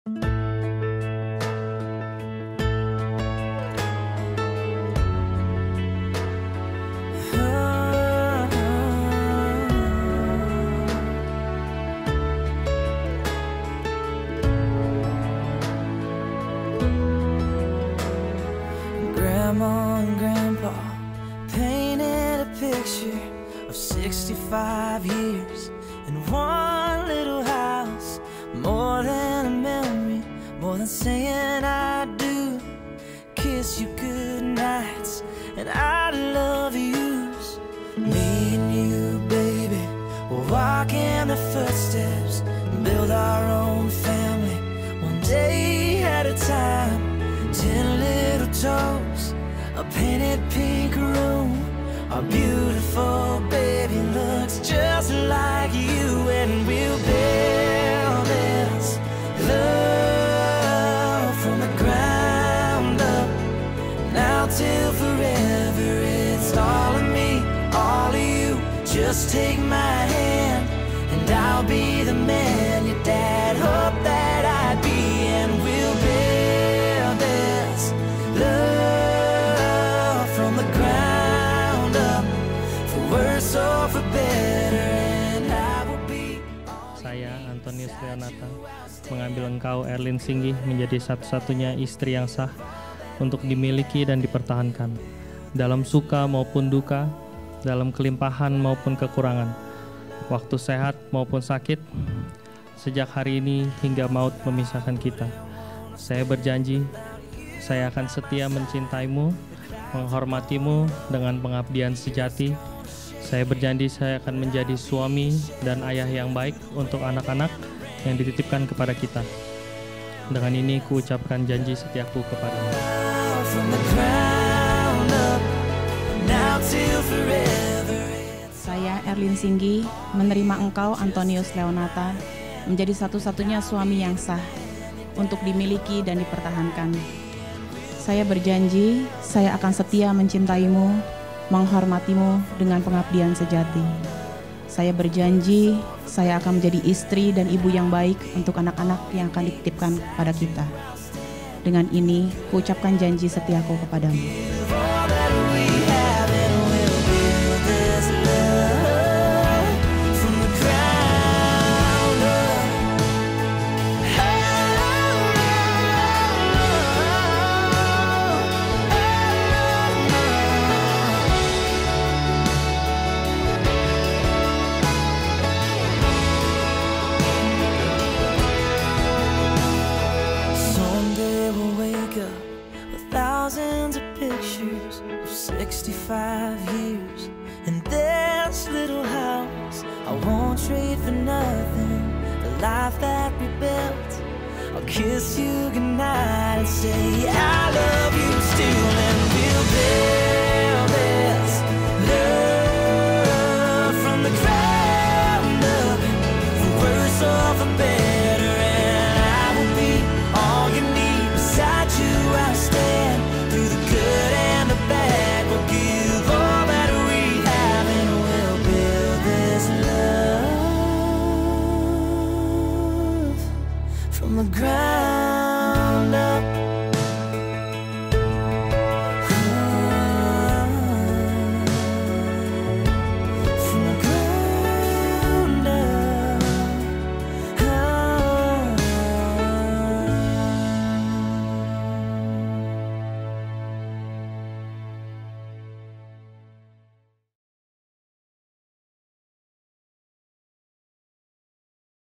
Grandma and Grandpa painted a picture of 65 years in one little house. More than a memory, more than saying I do. Kiss you good nights and I love yous. Me and you, baby, we'll walk in the footsteps and build our own family, one day at a time. 10 little toes, a painted pink room. Our beautiful baby looks just like you, and we'll build this love from the ground up. Now till forever, it's all of me, all of you. Just take my hand, and I'll be the man your dad hoped that I'd be, and we'll build this love from the ground up, for worse or for better, and I will be. Saya, Anton mengambil engkau, Erlin Singgih, menjadi satu-satunya istri yang sah untuk dimiliki dan dipertahankan, dalam suka maupun duka, dalam kelimpahan maupun kekurangan, waktu sehat maupun sakit, sejak hari ini hingga maut memisahkan kita. Saya berjanji, saya akan setia mencintaimu, menghormatimu dengan pengabdian sejati. Saya berjanji saya akan menjadi suami dan ayah yang baik untuk anak-anak yang dititipkan kepada kita. Dengan ini kuucapkan janji setiaku kepadamu. Saya, Erlin Singgih, menerima engkau, Antonius Leonata, menjadi satu-satunya suami yang sah untuk dimiliki dan dipertahankan. Saya berjanji, saya akan setia mencintaimu, menghormatimu dengan pengabdian sejati. Saya berjanji, saya akan menjadi istri dan ibu yang baik untuk anak-anak yang akan dititipkan pada kita. Dengan ini, kuucapkan janji setiaku kepadamu. Thousands of pictures of 65 years in this little house. I won't trade for nothing the life that we built. I'll kiss you goodnight and say I love you still, and we'll build this love from the ground up, for worse or for better, and I will be all you need. Beside you I'll stand, through the good and the bad. We'll give all that we have, and we'll build this love from the ground up.